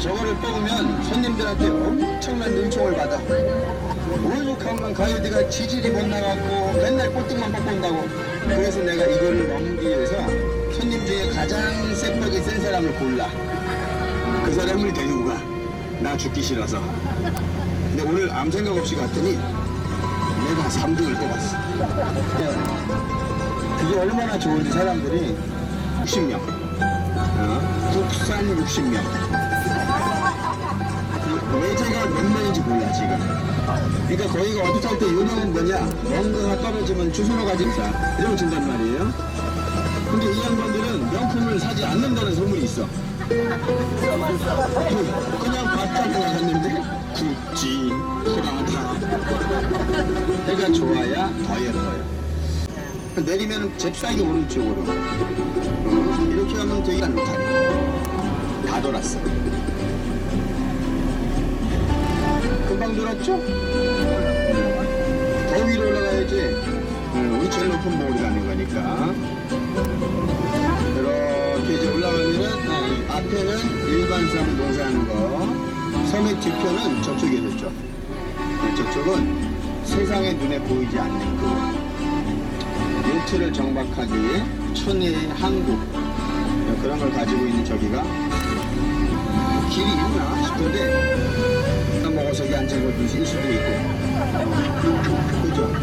저거를 뽑으면 손님들한테 엄청난 능총을 받아. 오죽하면 가요대가 지질이 못 나갔고 맨날 꼴등만 뽑고 온다고. 그래서 내가 이거를 넘기 위해서 손님 중에 가장 세법이 센 사람을 골라. 그 사람을 데리고 가. 나 죽기 싫어서. 근데 오늘 아무 생각 없이 갔더니 내가 3등을 뽑았어. 그게 얼마나 좋은지 사람들이 60명. 국산 60명. 외제가 몇 명인지 몰라 지금. 그러니까 거기가 어떻게 할 때 유명한 거냐, 뭔가가 떨어지면 주소로 가진다 이러고 준단 말이에요. 근데 이 양반들은 명품을 사지 않는다는 소문이 있어. 그냥 밥잡고 나갔는데 구찌, 프라다. 해가 좋아야 더 예뻐요. 내리면 잽싸게 오른쪽으로. 이렇게 하면 되게 안타리. 다 돌았어. 금방 돌았죠? 더 위로 올라가야지. 우리 제일 높은 보울이 가는 거니까. 이렇게 이제 올라가면은 앞에는 일반 사람 농사하는 거, 섬의 뒤편은 저쪽에 있죠. 저쪽은 세상의 눈에 보이지 않는 그 요트를 정박하기 위해 천혜의 항구, 그런 걸 가지고 있는 저기가 길이 있나 싶은데 먹어서 여기 앉아있을 수도 있고. 그죠?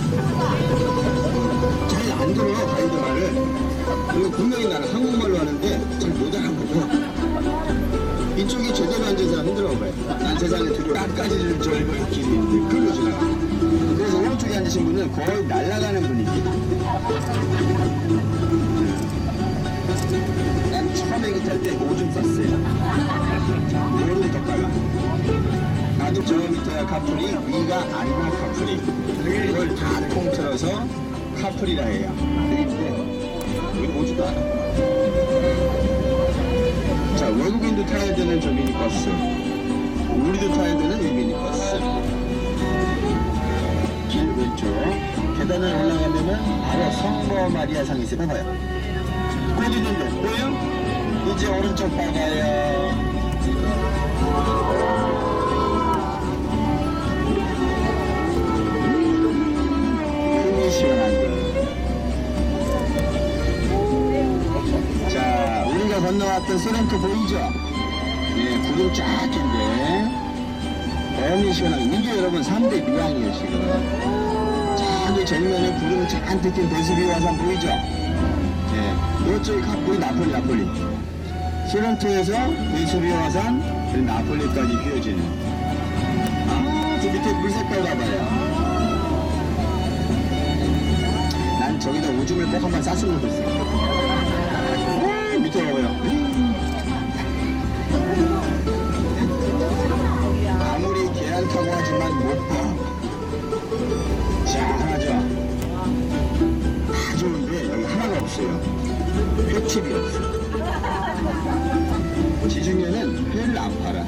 잘 안 들어 가이드 말을. 그리고 분명히 나는 한국말로 하는데 잘 못 알아보고. 이쪽이 제대로 앉은 사람 힘들어봐요. 난 세상에 들어 끝까지를 절거의 길이 있는데 그걸로 지나가. 그래서 오른쪽에 앉으신 분은 거의 날아가는 분위기. 난 처음에 기탈 때 오줌 쌌어요. 오줌이 더 빨라. 나도 저 밑에가 카프리, 위가 아니마 카프리. 이걸 다 통틀어서 카프리라 해요. 근데 여기 오지도 않아. 자, 외국인도 타야 되는 저 미니버스, 우리도 타야 되는 이 미니버스. 길 왼쪽 계단을 올라가면은 바로 성모 마리아 상이 있어요. 봐봐요. 꽃 있는데 보여? 이제 오른쪽 봐봐요. 흠이 시원한 거. 자, 우리가 건너왔던 소렌토 보이죠? 예, 구름 쫙인데 너무 시원하게. 이게 여러분 3대 미항이에요 지금. 저기 정면에 구름 잔뜩 낀 베수비 화산 보이죠? 예, 이쪽이 거의 나폴리. 소렌토에서 베수비 화산 그리고 나폴리까지 휘어지는. 저 밑에 물 색깔 봐봐요. 난 저기다 오줌을 꼭 한번 쌌으면 좋겠어. 밑에 봐봐요. 아무리 계란 타고 하지만 못 봐. 시원하죠? 다 좋은데 여기 하나가 없어요. 횟집이 없어. 지중해는 회를 안 팔아.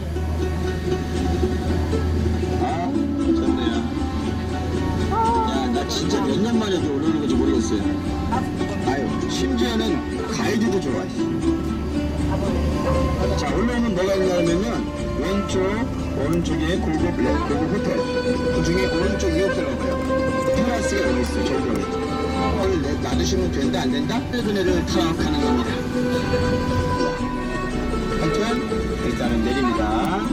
아, 좋네요. 야, 나 진짜 몇 년 만에 여기 올라오는 건지 모르겠어요. 아유, 심지어는 가이드도 좋아했어. 자, 올라오면 뭐가 있냐면요, 왼쪽, 오른쪽에 고급 호텔. 그 중에 오른쪽 이 호텔 와봐요. 테라스가 여기 있어요, 절벽에. 이걸 놔두시면 된다, 안 된다? 그네를 타락하는 겁니다. 하여튼, 일단은 내립니다.